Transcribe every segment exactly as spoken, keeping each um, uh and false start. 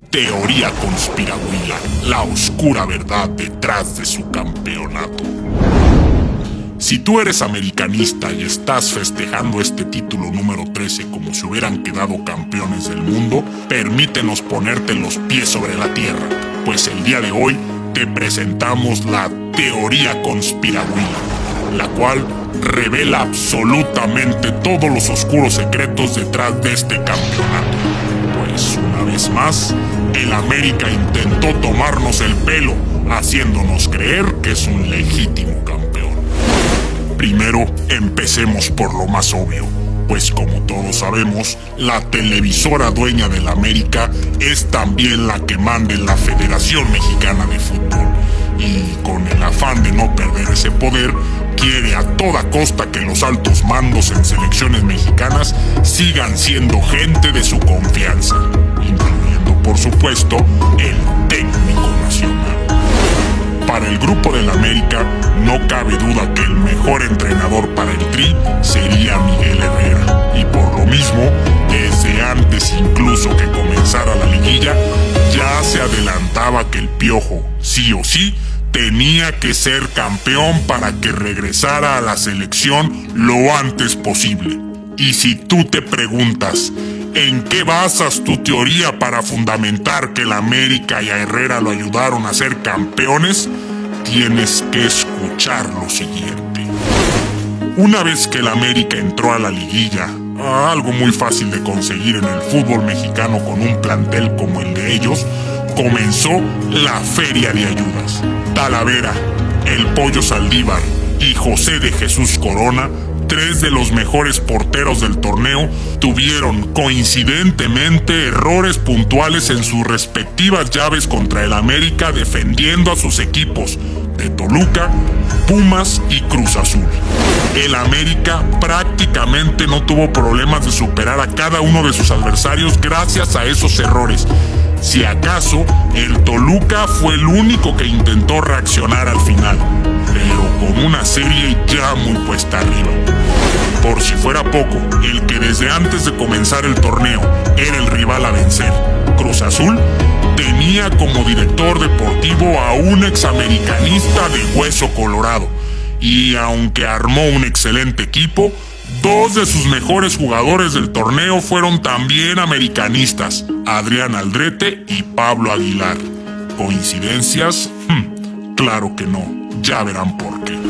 Teoría conspirahuila, la oscura verdad detrás de su campeonato. Si tú eres americanista y estás festejando este título número trece como si hubieran quedado campeones del mundo, permítenos ponerte los pies sobre la tierra, pues el día de hoy te presentamos la teoría conspirahuila, la cual revela absolutamente todos los oscuros secretos detrás de este campeonato. Pues una vez más, el América intentó tomarnos el pelo, haciéndonos creer que es un legítimo campeón. Primero, empecemos por lo más obvio, pues como todos sabemos, la televisora dueña del América es también la que manda en la Federación Mexicana de Fútbol. Y con el afán de no perder ese poder, quiere a toda costa que los altos mandos en selecciones mexicanas sigan siendo gente de su confianza, incluyendo por supuesto el técnico nacional. Para el grupo del América, no cabe duda que el mejor entrenador para el Tri sería Miguel Herrera. Y por lo mismo, desde antes incluso que comenzara la liguilla, ya se adelantaba que el Piojo, sí o sí, tenía que ser campeón para que regresara a la selección lo antes posible. Y si tú te preguntas, ¿en qué basas tu teoría para fundamentar que el América y a Herrera lo ayudaron a ser campeones? Tienes que escuchar lo siguiente. Una vez que el América entró a la liguilla, algo muy fácil de conseguir en el fútbol mexicano con un plantel como el de ellos, comenzó la Feria de Ayudas. Talavera, el Pollo Saldívar y José de Jesús Corona, tres de los mejores porteros del torneo, tuvieron coincidentemente errores puntuales en sus respectivas llaves contra el América, defendiendo a sus equipos de Toluca, Pumas y Cruz Azul. El América prácticamente no tuvo problemas de superar a cada uno de sus adversarios gracias a esos errores. Si acaso, el Toluca fue el único que intentó reaccionar al final, pero con una serie ya muy puesta arriba. Por si fuera poco, el que desde antes de comenzar el torneo era el rival a vencer, Cruz Azul, tenía como director deportivo a un examericanista de hueso colorado, y aunque armó un excelente equipo, dos de sus mejores jugadores del torneo fueron también americanistas, Adrián Aldrete y Pablo Aguilar. ¿Coincidencias? Hmm, claro que no, ya verán por qué.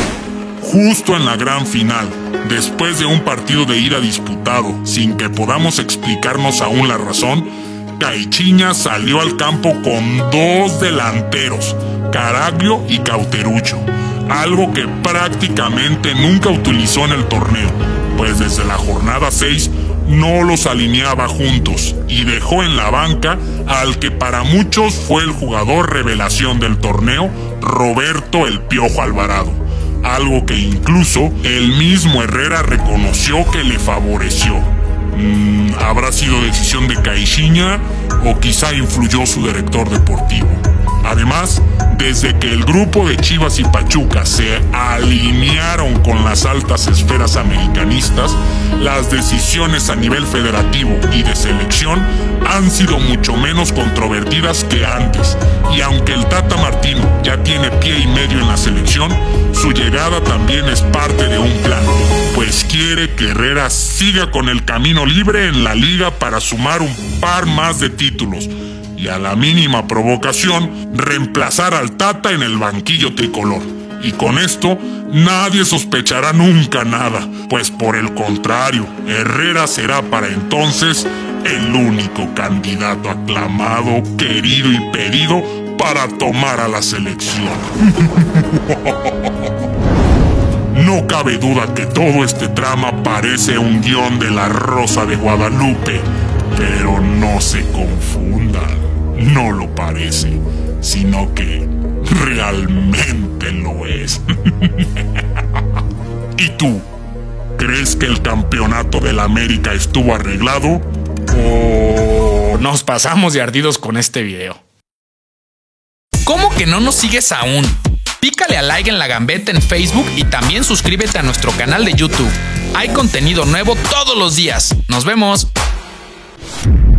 Justo en la gran final, después de un partido de ida disputado, sin que podamos explicarnos aún la razón, Caixinha salió al campo con dos delanteros, Caraglio y Cauterucho, algo que prácticamente nunca utilizó en el torneo, pues desde la jornada seis no los alineaba juntos y dejó en la banca al que para muchos fue el jugador revelación del torneo, Roberto El Piojo Alvarado, algo que incluso el mismo Herrera reconoció que le favoreció. Mm, ¿Habrá sido decisión de Caixinha o quizá influyó su director deportivo? Además, desde que el grupo de Chivas y Pachuca se alinearon con las altas esferas americanistas, las decisiones a nivel federativo y de selección han sido mucho menos controvertidas que antes. Y aunque el Tata Martino ya tiene pie y medio en la selección, su llegada también es parte de un plan, pues quiere que Herrera siga con el camino libre en la liga para sumar un par más de títulos y a la mínima provocación reemplazar al Tata en el banquillo tricolor. Y con esto nadie sospechará nunca nada, pues por el contrario, Herrera será para entonces el único candidato aclamado, querido y pedido para tomar a la selección. No cabe duda que todo este trama parece un guión de La Rosa de Guadalupe, pero no se confundan, no lo parece, sino que realmente lo es. ¿Y tú? ¿Crees que el campeonato del América estuvo arreglado? ¿O nos pasamos de ardidos con este video? ¿Cómo que no nos sigues aún? Pícale a like en La Gambeta en Facebook y también suscríbete a nuestro canal de YouTube. Hay contenido nuevo todos los días. ¡Nos vemos!